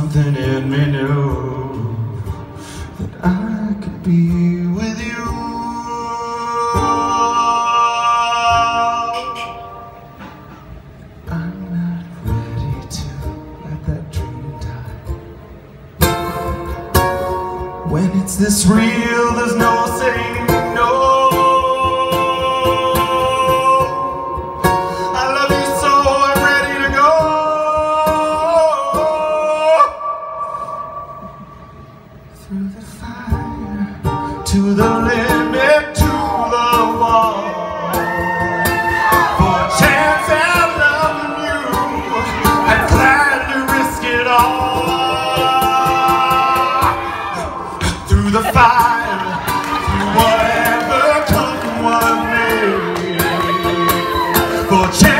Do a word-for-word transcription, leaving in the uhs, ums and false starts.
Something in me knew that I could be with you. I'm not ready to let that dream die. When it's this real, there's no saying no. Through the fire, to the limit, to the wall, for a chance at loving you, I'd gladly risk it all. Through the fire, through whatever comes one way, for a chance.